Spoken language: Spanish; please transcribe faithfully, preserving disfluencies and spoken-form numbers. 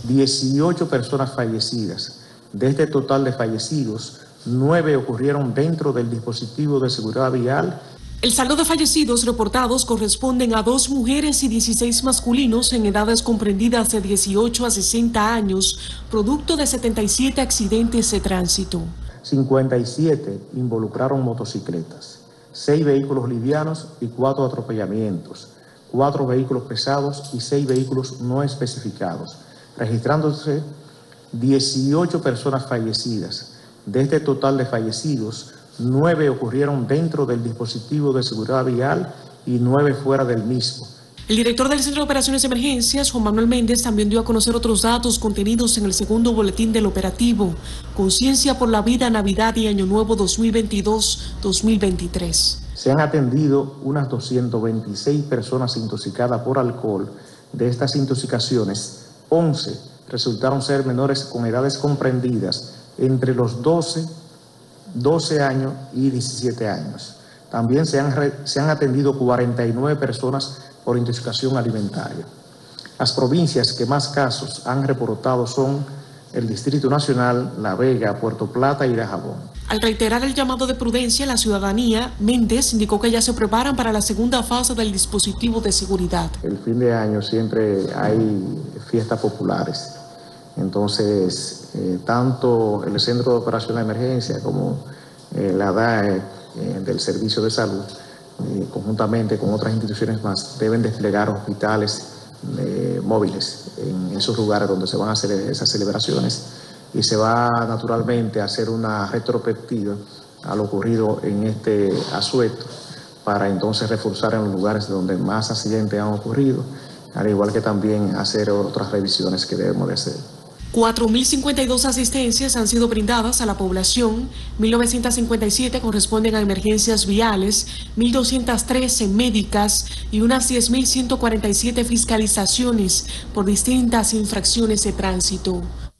dieciocho personas fallecidas. De este total de fallecidos, nueve ocurrieron dentro del dispositivo de seguridad vial. El saldo de fallecidos reportados corresponden a dos mujeres y dieciséis masculinos en edades comprendidas de dieciocho a sesenta años, producto de setenta y siete accidentes de tránsito. cincuenta y siete involucraron motocicletas, seis vehículos livianos y cuatro atropellamientos, cuatro vehículos pesados y seis vehículos no especificados, registrándose dieciocho personas fallecidas. De este total de fallecidos, nueve ocurrieron dentro del dispositivo de seguridad vial y nueve fuera del mismo. El director del Centro de Operaciones de Emergencias, Juan Manuel Méndez, también dio a conocer otros datos contenidos en el segundo boletín del operativo, Conciencia por la Vida, Navidad y Año Nuevo dos mil veintidós dos mil veintitrés. Se han atendido unas doscientas veintiséis personas intoxicadas por alcohol. De estas intoxicaciones, once resultaron ser menores con edades comprendidas entre los doce, doce años y diecisiete años. También se han, re, se han atendido cuarenta y nueve personas por intoxicación alimentaria. Las provincias que más casos han reportado son el Distrito Nacional, La Vega, Puerto Plata y Dajabón. Al reiterar el llamado de prudencia a la ciudadanía, Méndez indicó que ya se preparan para la segunda fase del dispositivo de seguridad. El fin de año siempre hay fiestas populares. Entonces, eh, tanto el Centro de Operación de Emergencia como eh, la D A E eh, del Servicio de Salud, eh, conjuntamente con otras instituciones más, deben desplegar hospitales eh, móviles en esos lugares donde se van a hacer esas celebraciones y se va naturalmente a hacer una retrospectiva a lo ocurrido en este asueto para entonces reforzar en los lugares donde más accidentes han ocurrido, al igual que también hacer otras revisiones que debemos de hacer. cuatro mil cincuenta y dos asistencias han sido brindadas a la población, mil novecientas cincuenta y siete corresponden a emergencias viales, mil doscientas trece médicas y unas diez mil ciento cuarenta y siete fiscalizaciones por distintas infracciones de tránsito.